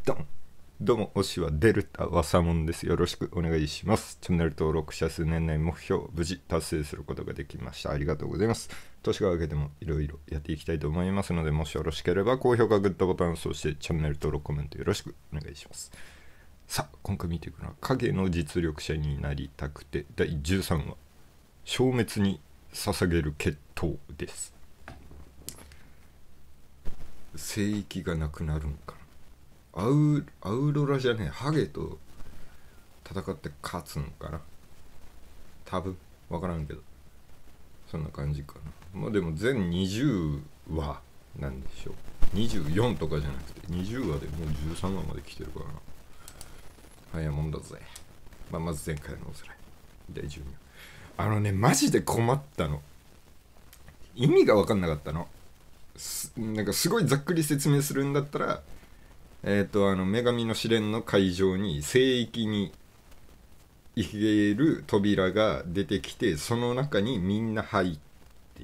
ドン。どうも、推しはデルタワサモンです。よろしくお願いします。チャンネル登録者数年内目標、無事達成することができました。ありがとうございます。年が明けてもいろいろやっていきたいと思いますので、もしよろしければ高評価、グッドボタン、そしてチャンネル登録、コメントよろしくお願いします。さあ、今回見ていくのは、影の実力者になりたくて、第13話、消滅に捧げる決闘です。聖域がなくなるんかな。アウロラじゃねえ、ハゲと戦って勝つんかな、多分分からんけど、そんな感じかな。まあでも全20話なんでしょう。24とかじゃなくて20話でもう13話まで来てるからな。早いもんだぜ。まず前回のおさらい第12話。マジで困ったの。意味が分かんなかったの。なんかすごいざっくり説明するんだったら、女神の試練の会場に聖域に行ける扉が出てきて、その中にみんな入って、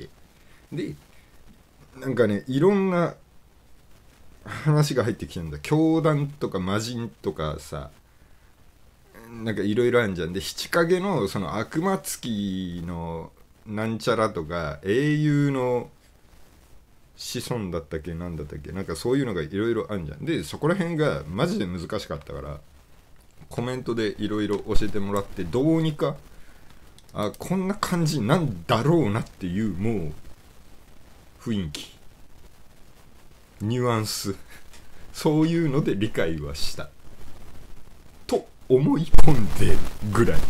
でなんかね、いろんな話が入ってきてるんだ。教団とか魔人とかさ、なんかいろいろあるんじゃん。で、七影のその悪魔付きのなんちゃらとか、英雄の子孫だったっけ、なんだったっけ、なんかそういうのがいろいろあるじゃん。で、そこら辺がマジで難しかったから、コメントでいろいろ教えてもらって、どうにかこんな感じなんだろうなっていう、もう雰囲気、ニュアンス、そういうので理解はしたと思い込んでるぐらい、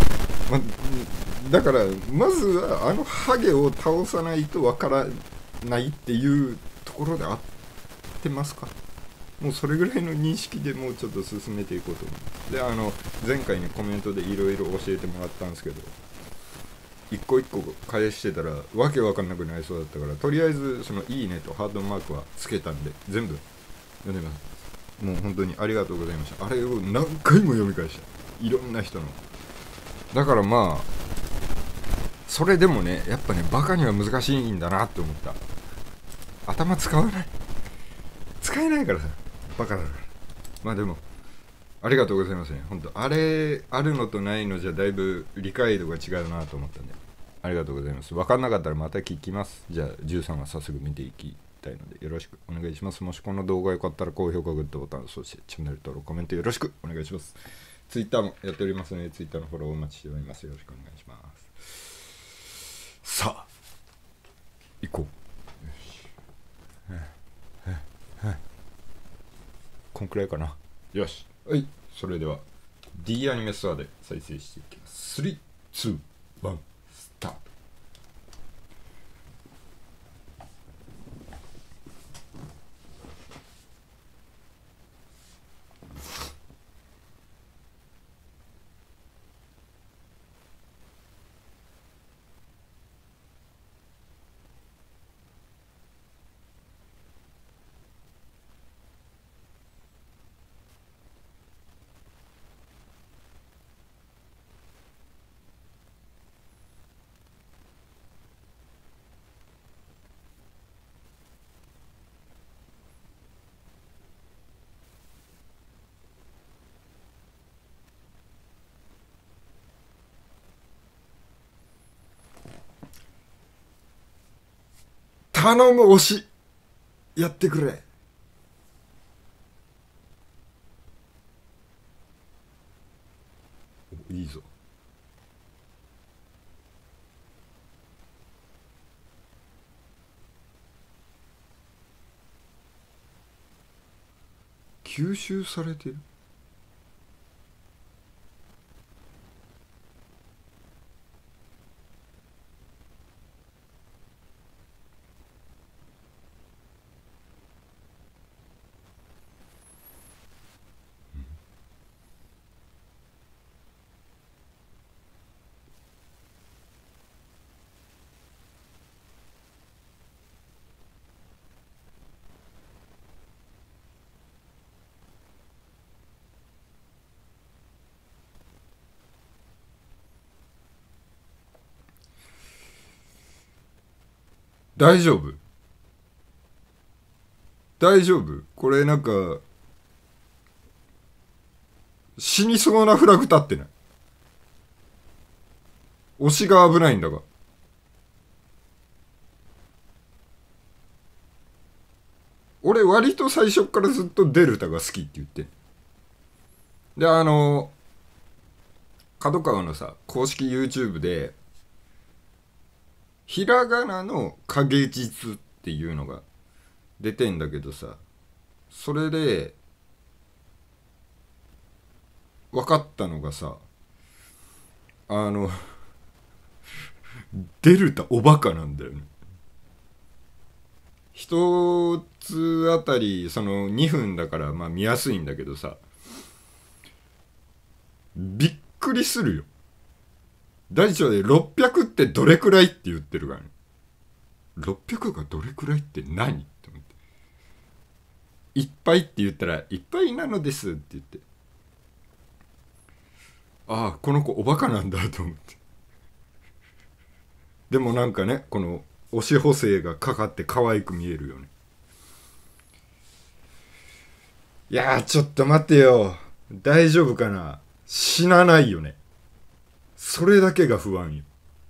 だからまずはハゲを倒さないとわからないっていうところで合ってますか。もうそれぐらいの認識でもうちょっと進めていこうと思う。で、前回ねコメントでいろいろ教えてもらったんですけど、一個一個返してたらわけわかんなくなりそうだったから、とりあえずそのいいねとハートマークはつけたんで全部読んでます。もう本当にありがとうございました。あれを何回も読み返した、いろんな人の。だからまあそれでもね、やっぱね、バカには難しいんだなって思った。頭使わない、使えないからさ、バカだから。まあでもありがとうございますね。本当あれあるのとないのじゃだいぶ理解度が違うなと思ったんで、ありがとうございます。分かんなかったらまた聞きます。じゃあ13は早速見ていきたいのでよろしくお願いします。もしこの動画良かったら高評価、グッドボタン、そしてチャンネル登録、コメントよろしくお願いします。Twitter もやっておりますので Twitter のフォローお待ちしております。よろしくお願いします。さあ行こう。こんくらいかな。よし、はい、それでは D アニメストアで再生していきます。3、2、1、スタート。頼む、推しやってくれ。いいぞ。吸収されてる。大丈夫、大丈夫。これなんか死にそうなフラグ立ってない。推しが危ないんだが。俺割と最初からずっとデルタが好きって言って。で、角川のさ、公式 YouTube で、ひらがなの影実っていうのが出てんだけどさ、それで分かったのがさ、あの、デルタおバカなんだよね。一つあたり、その2分だからまあ見やすいんだけどさ、びっくりするよ。大腸で600ってどれくらいって言ってるからね。600がどれくらいって何って思って。いっぱいって言ったら、いっぱいなのですって言って。ああ、この子おバカなんだと思って。でもなんかね、この推し補正がかかって可愛く見えるよね。いやー、ちょっと待ってよ。大丈夫かな。死なないよね。それだけが不安よ。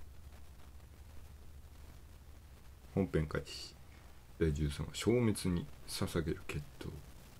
本編開始。第13話、消滅に捧げる決闘。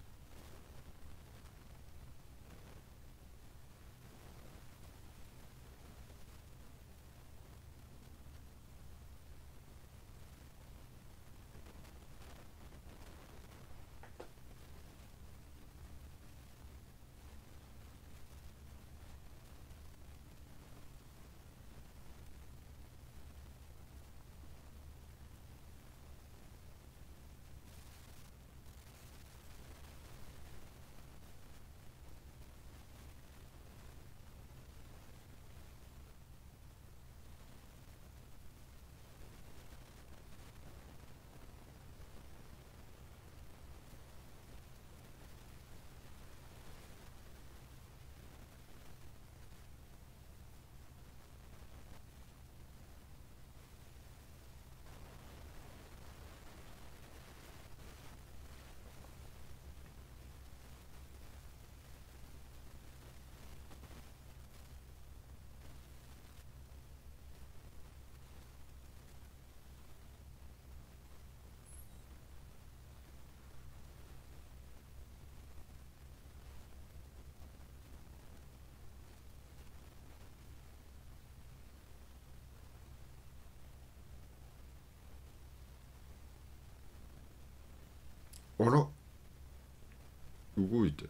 あら、動いて。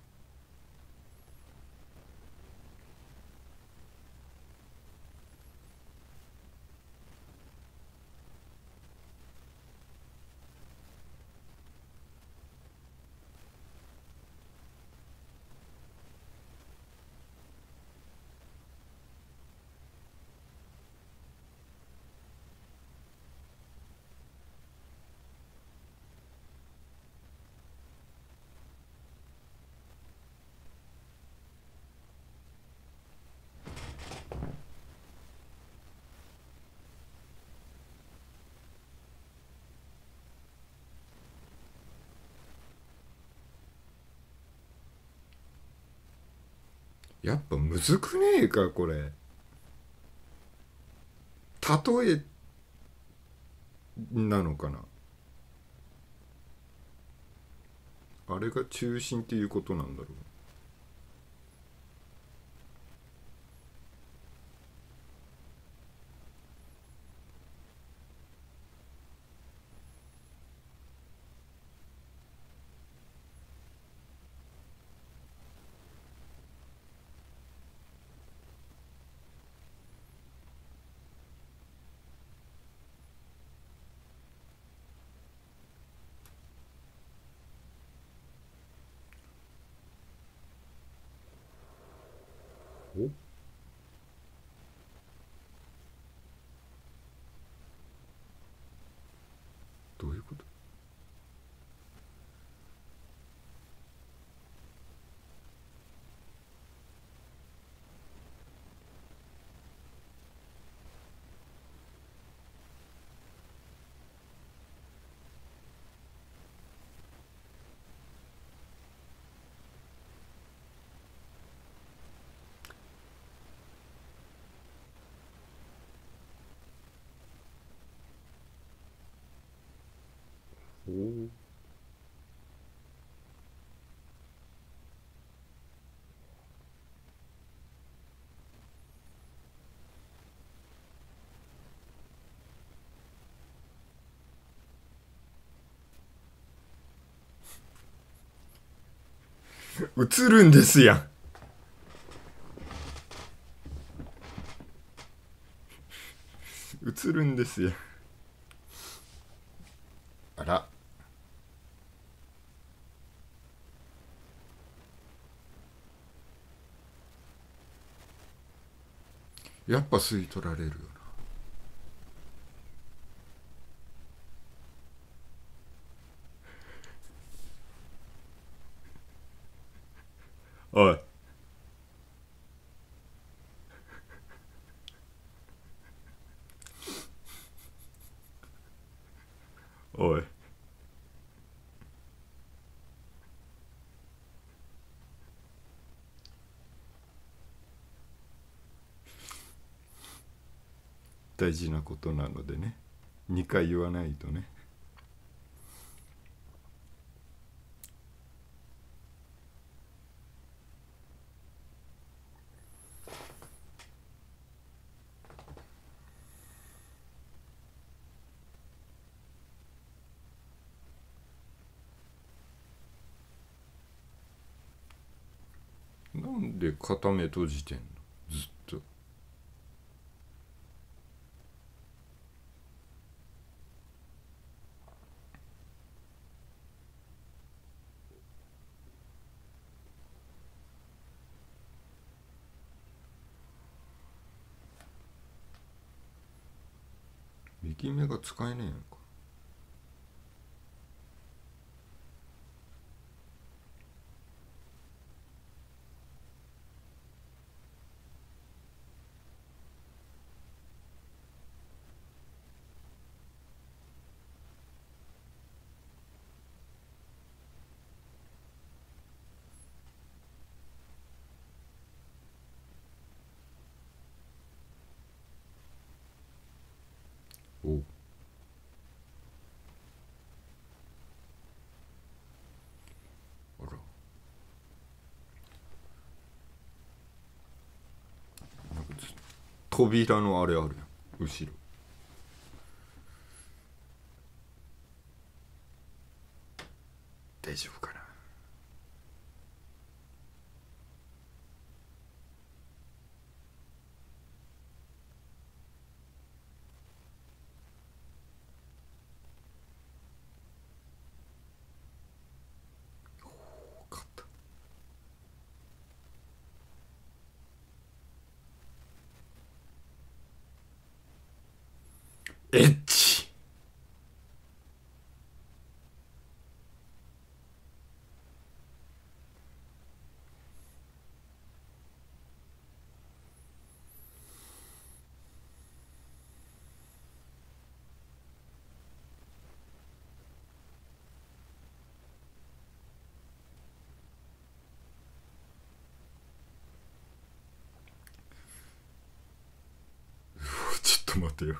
やっぱむずくねえか、これ。例えなのかな。あれが中心っていうことなんだろう。お、どういうこと。 映るんですやん。映るんですよ。あら、やっぱ吸い取られるよな。おい、おい、大事なことなのでね、2回言わないとね。なんで片目閉じてんの、ずっと。右目が使えねえやんか。おう、あら、なんか扉のあれあるやん、後ろ。大丈夫かな。分かった。エッチ。ちょっと待てよ。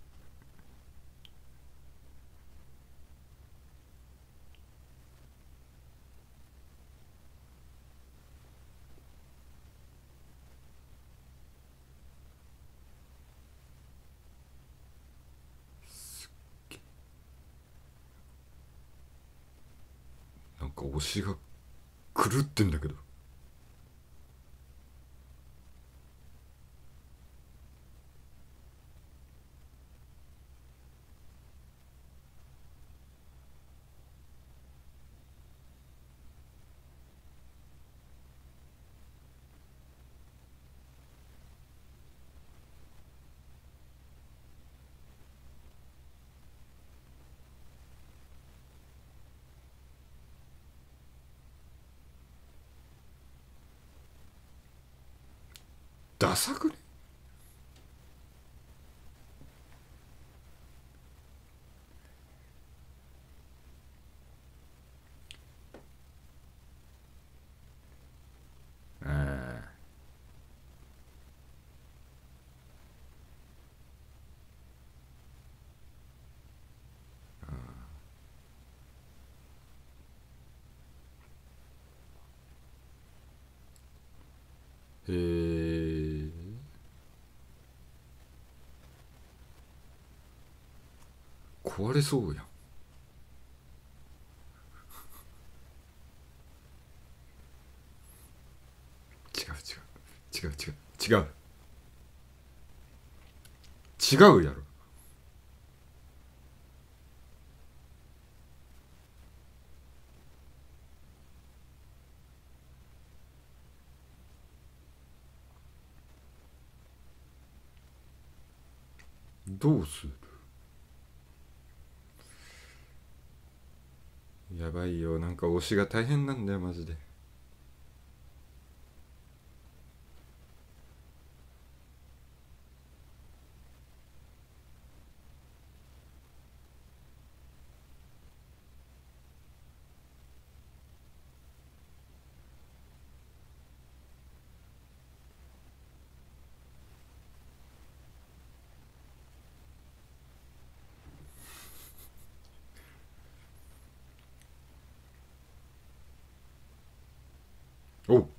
なんか推しが狂ってんだけど。ダサくね。あへえ。壊れそうやん。 違う違う違う違う違うやろ。どうする。やばいよ、なんか推しが大変なんだよマジで。おう。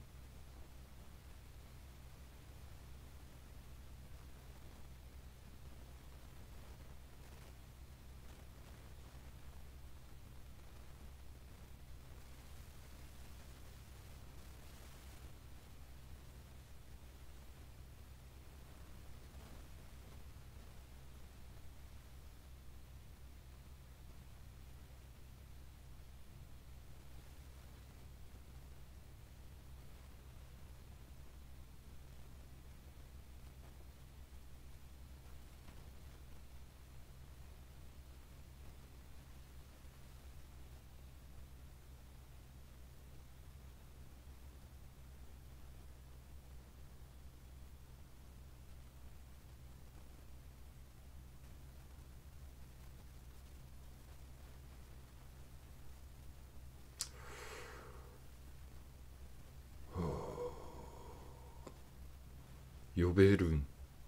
呼べるん。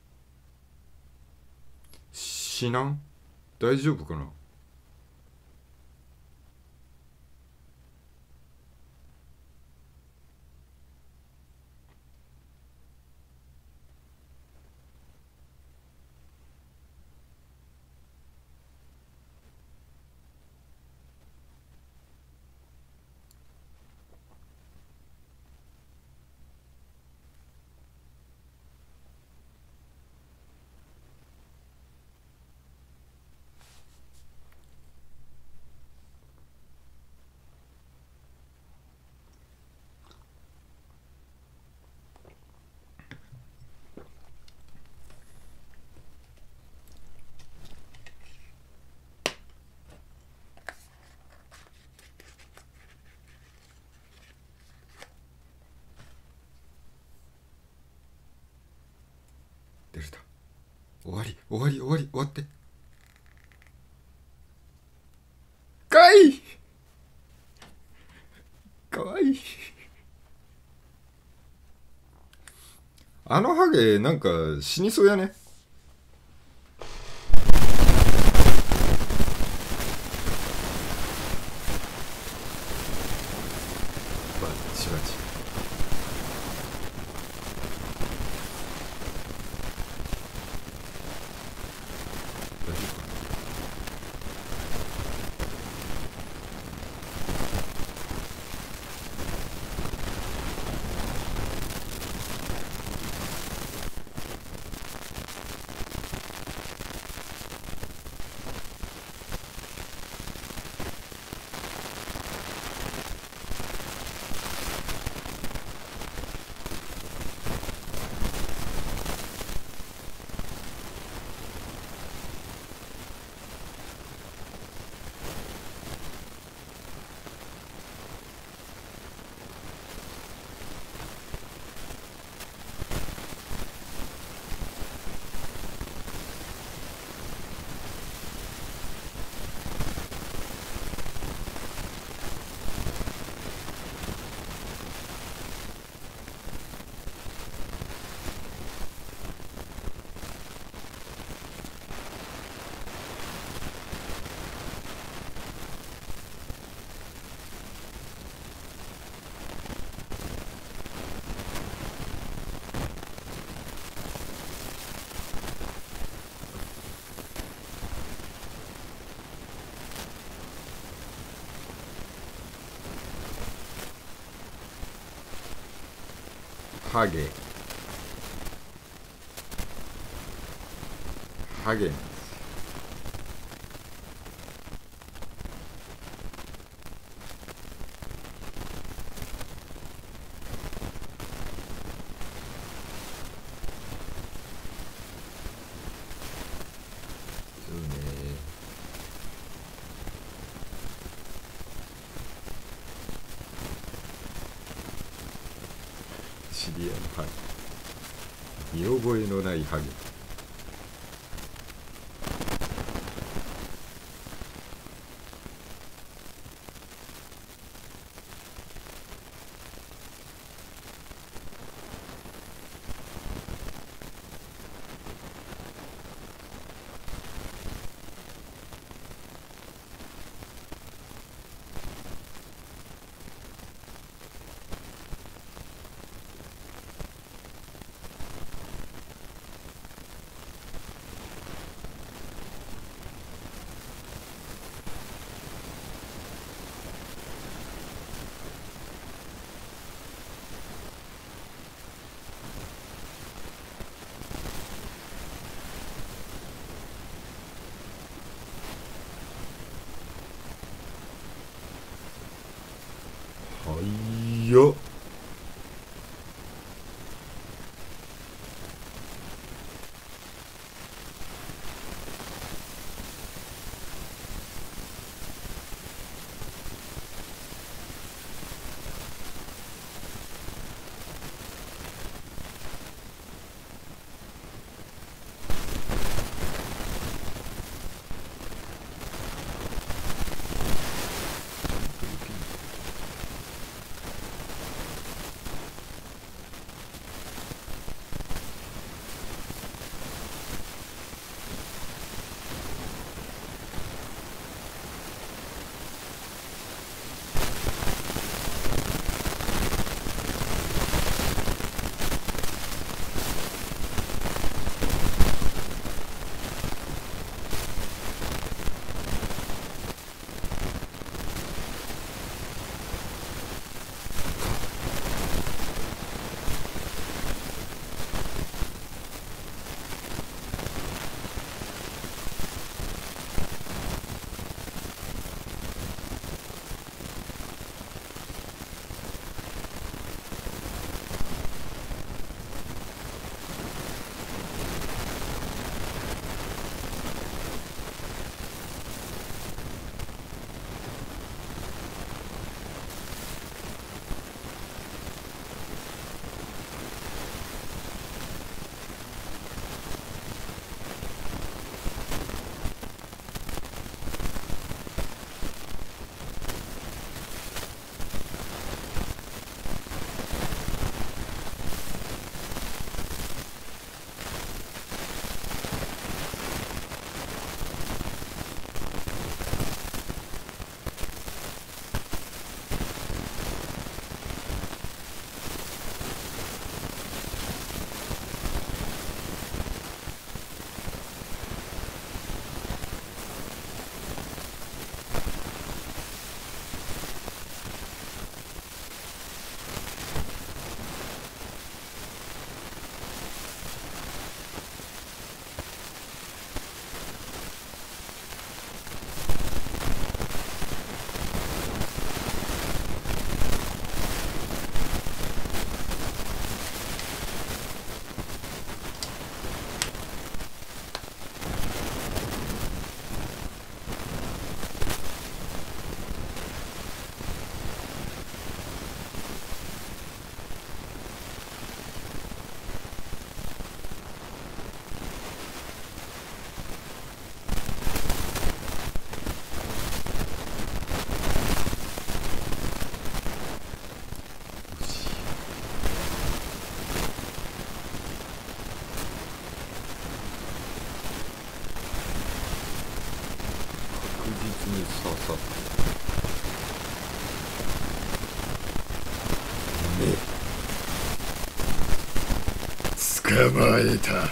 死なん大丈夫かな。出た。終わり終わり終わり終わって。かわいいかわいい。あのハゲなんか死にそうやね。バチバチ。大丈夫か。 ハゲハゲなんですよ。そうね。知り合いのハゲ、見覚えのないハゲ。はいよ。に刺さって捕まえた。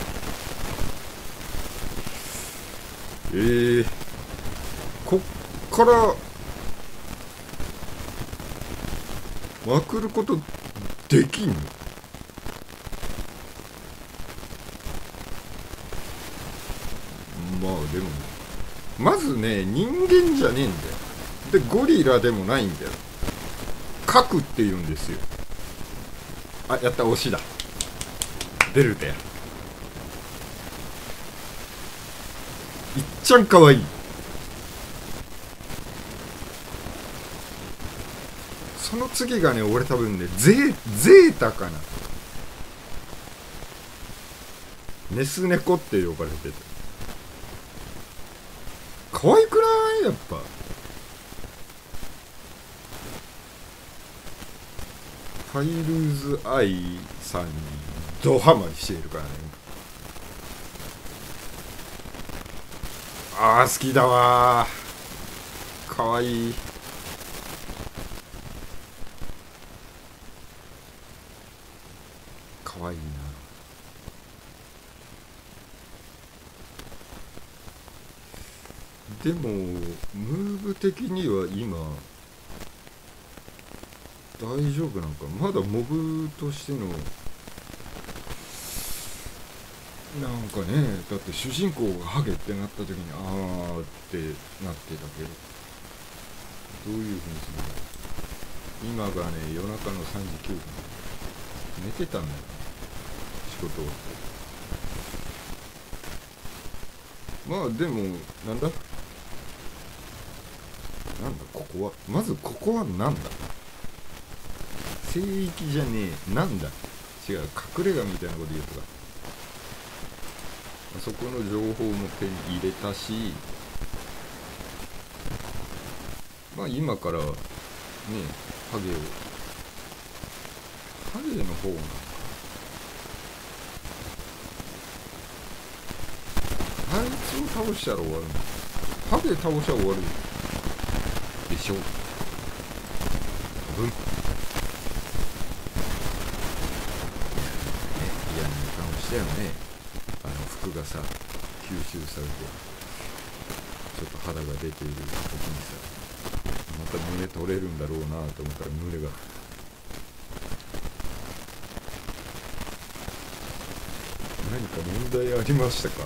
こっからまくることできんの？ でもまずね、人間じゃねえんだよ。でゴリラでもないんだよ。核って言うんですよ。あ、やった、推しだ。デルタや。いっちゃんかわいい。その次がね、俺多分ね、ゼータかな。ネス猫って呼ばれてて、可愛くない？やっぱファイルズアイさんにドハマりしているからね。あー好きだわー、かわいい。かわいいな。でもムーブ的には今大丈夫なんか。まだモブとしてのなんかね、だって主人公がハゲってなった時にあーってなってたけど、どういう風にするの。今がね、夜中の3時9分。寝てたんだよ、仕事終わって。まあでもなんだここは、まずここはなんだ、聖域じゃねえ、なんだ、違う、隠れ家みたいなこと言うとか。そこの情報も手に入れたし、まあ今からね、ハゲの方なんか、あいつを倒したら終わるの。ハゲ倒したら終わるでしょ。多分嫌な顔したよね。服がさ吸収されてちょっと肌が出ている時にさ、また胸取れるんだろうなと思ったら胸が、何か問題ありましたか。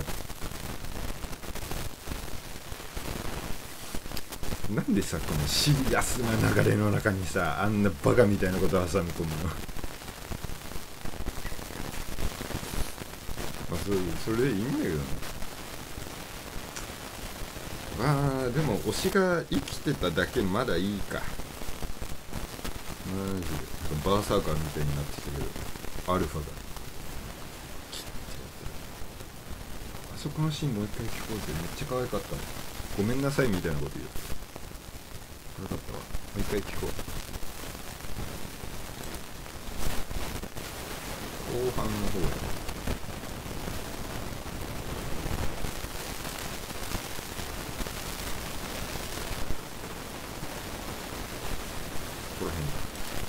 なんでさ、このシリアスな流れの中にさ、あんなバカみたいなこと挟み込むの。それでいいんだけどね。まあでも推しが生きてただけまだいいか。マジでバーサーカーみたいになってきたけど、アルファが切ってやった。あそこのシーンもう一回聞こうぜ。めっちゃ可愛かったの。ごめんなさいみたいなこと言う。可愛かったわ。もう一回聞こう。後半の方や。ここら辺だ。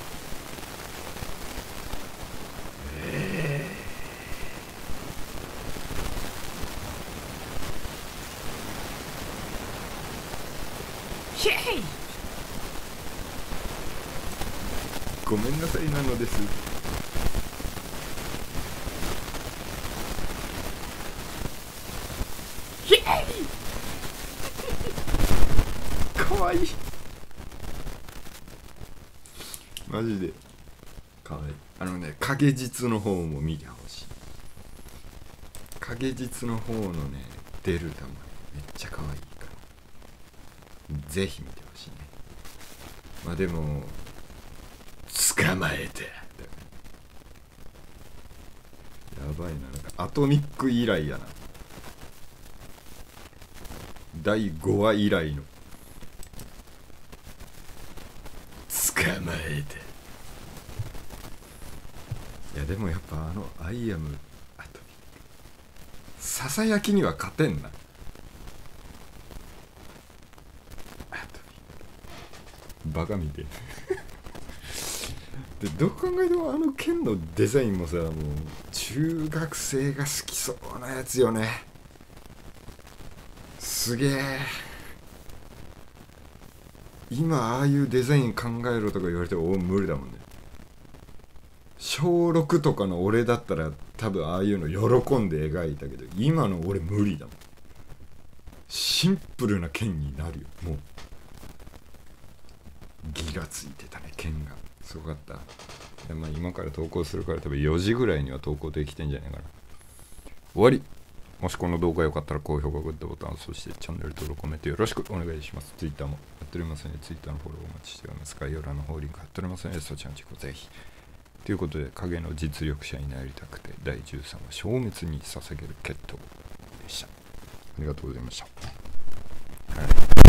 ごめんなさいなのです。かわいい。マジでかわいい。影実の方も見てほしい。影実の方のね、デルタもね、めっちゃ可愛いからぜひ見てほしいね。まあでも捕まえてやばいな。なんかアトミック以来やな。第5話以来の捕まえて。いやでもやっぱアイアムアトミックささやきには勝てんな。アトミックバカみてで、どう考えても剣のデザインもさ、もう中学生が好きそうなやつよね。すげえ。今ああいうデザイン考えろとか言われても無理だもんね。小6とかの俺だったら多分ああいうの喜んで描いたけど、今の俺無理だもん。 シンプルな剣になるよ。もうギラついてたね、剣がすごかった。で、まあ、今から投稿するから多分4時ぐらいには投稿できてんじゃないかな。終わり。もしこの動画良かったら高評価、グッドボタン、そしてチャンネル登録、コメントよろしくお願いします。Twitter もやっておりますので、Twitter のフォローお待ちしております。概要欄の方リンク貼っておりますので、そちらのチェックをぜひ。ということで、影の実力者になりたくて第13話消滅に捧げる決闘でした。ありがとうございました。はい。